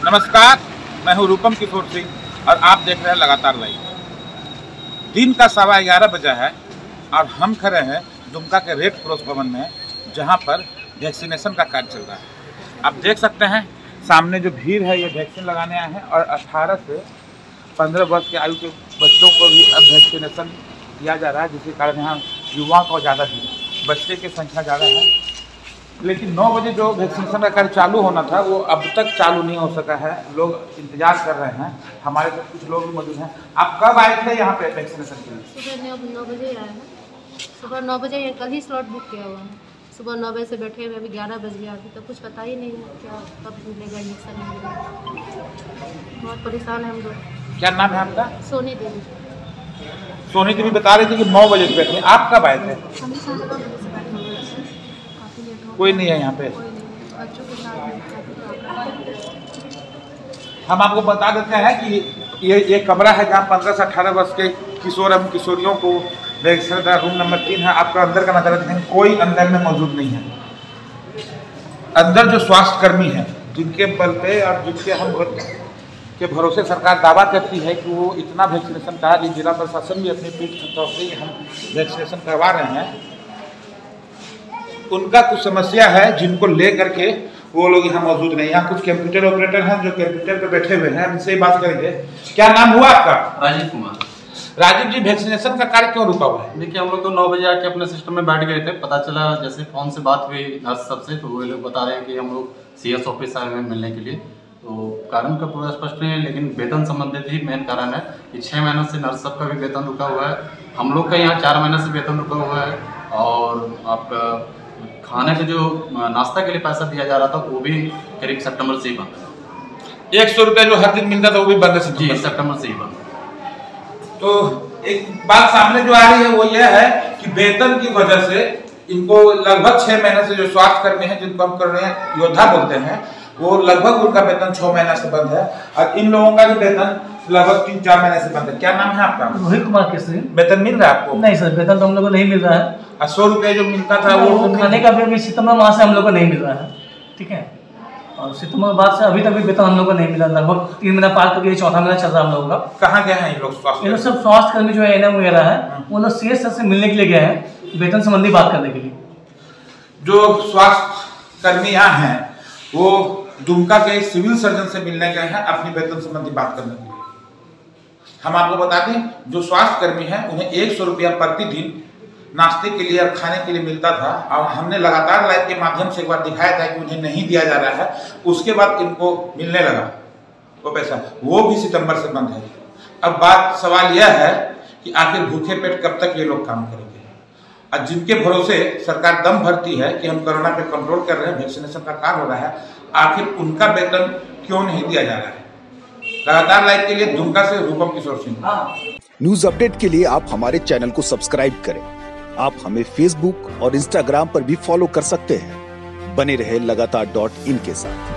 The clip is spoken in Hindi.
नमस्कार, मैं हूं रूपम किशोर सिंह और आप देख रहे हैं लगातार लाइव। दिन का 11:15 बजा है और हम खड़े हैं दुमका के रेड क्रॉस भवन में, जहां पर वैक्सीनेशन का कार्य चल रहा है। आप देख सकते हैं सामने जो भीड़ है, ये वैक्सीन लगाने आए हैं और 18 से 15 वर्ष के आयु के बच्चों को भी अब वैक्सीनेशन किया जा रहा है, जिसके कारण यहाँ युवाओं को ज़्यादा भीड़, बच्चे की संख्या ज़्यादा है। लेकिन 9 बजे जो वैक्सीनेशन का कार्य चालू होना था वो अब तक चालू नहीं हो सका है। लोग इंतजार कर रहे हैं। हमारे साथ कुछ लोग भी मौजूद हैं। आप कब आए थे यहाँ पे वैक्सीनेशन के लिए? सुबह 9 बजे आए हैं। सुबह 9 बजे कल ही स्लॉट बुक किया हुआ है। सुबह 9 बजे से बैठे हुए, अभी 11 बज गया, अभी तो कुछ पता ही नहीं है क्या कब मिलेगा इंजेक्शन मिलेगा। बहुत परेशान है हम लोग। क्या नाम है आपका? सोनी देवी। सोनी देवी बता रही थी कि 9 बजे से बैठे। आप कब आए थे? हम 9 बजे से बैठे हुए हैं। काफ़ी लेट हो, कोई नहीं है यहाँ पे? कोई नहीं, बच्चों के साथ हम आपको बता देते हैं कि ये कमरा है जहाँ 15 से 18 वर्ष के किशोर एवं किशोरियों को वैक्सीन, रूम नंबर 3 है। आपका अंदर का नजारा देखें, कोई अंदर में मौजूद नहीं है। अंदर जो स्वास्थ्य कर्मी है, जिनके बल पे और जिनके हम के भरोसे सरकार दावा करती है कि वो इतना वैक्सीनेशन करा, कि जिला प्रशासन भी अपनी पीठ थपथपा के हम वैक्सीनेशन करवा रहे हैं, उनका कुछ समस्या है जिनको ले करके वो लोग यहाँ मौजूद नहीं। यहाँ कुछ कंप्यूटर ऑपरेटर हैं जो कंप्यूटर पे बैठे हुए हैं, इनसे बात करेंगे। क्या नाम हुआ आपका? राजीव कुमार। राजीव जी, वैक्सीनेशन का कार्य क्यों रुका हुआ है? देखिए, हम लोग तो 9 बजे आके अपने सिस्टम में बैठ गए थे। पता चला जैसे फोन से बात हुई नर्स सबसे, तो वो लोग बता रहे हैं कि हम लोग CS ऑफिस आए हैं मिलने के लिए। तो कारण का पूरा स्पष्ट नहीं है, लेकिन वेतन संबंधित ही मेन कारण है कि 6 महीनों से नर्स सबका भी वेतन रुका हुआ है। हम लोग का यहाँ 4 महीने से वेतन रुका हुआ है। और आपका खाने के जो नाश्ता के लिए पैसा दिया जा रहा था वो भी करीब सितंबर से ही बंद है। 100 रुपया जो हर दिन मिलता था वो भी बंद है जी, सितंबर से ही बंद। तो एक बात सामने जो आ रही है वो यह है कि वेतन की वजह से इनको लगभग 6 महीने से जो स्वास्थ्य कर्मी हैं, जिनको हम कर रहे हैं योद्धा बोलते हैं, वो लगभग उनका वेतन 6 महीना से बंद है और इन लोगों का भी वेतन लगभग 3-4 महीने से बंद है। क्या नाम है आपका? रोहित कुमार केसरी। वेतन मिल रहा है आपको? नहीं सर, वेतन तो हम लोग को नहीं मिल रहा है। 100 रुपये जो मिलता था वो खाने का भी सितंबर माह से हम लोग को नहीं मिल रहा है। ठीक है, और सितंबर बाद से अभी तक भी वेतन हम लोग को नहीं मिला। लगभग 3 महीना पार करके 4था महीना चल रहा है हम लोगों का। कहाँ गए हैं ये लोग? स्वास्थ्य, ये लोग सब स्वास्थ्य कर्मी जो है NM वगैरह है, वो लोग CS सर से मिलने के लिए गए हैं, वेतन संबंधी बात करने के लिए। जो स्वास्थ्य कर्मी यहाँ हैं वो दुमका के सिविल सर्जन से मिलने गए हैं अपनी वेतन संबंधी बात करने के लिए। हम आपको बता दें, जो स्वास्थ्य कर्मी हैं उन्हें 100 रुपया प्रतिदिन नाश्ते के लिए और खाने के लिए मिलता था, और हमने लगातार लाइव के माध्यम से एक बार दिखाया था कि उन्हें नहीं दिया जा रहा है। उसके बाद इनको मिलने लगा वो पैसा, वो भी सितंबर से बंद है। अब बात सवाल यह है कि आखिर भूखे पेट कब तक ये लोग काम करेंगे, और जिनके भरोसे सरकार दम भरती है कि हम कोरोना पे कंट्रोल कर रहे हैं, वैक्सीनेशन का कार्य हो रहा है, आखिर उनका वेतन क्यों नहीं दिया जा रहा है? लगातार लाइव के लिए दुमका से रूपम किशोर सिंह। न्यूज अपडेट के लिए आप हमारे चैनल को सब्सक्राइब करें। आप हमें Facebook और Instagram पर भी फॉलो कर सकते हैं। बने रहे लगातार.in के साथ।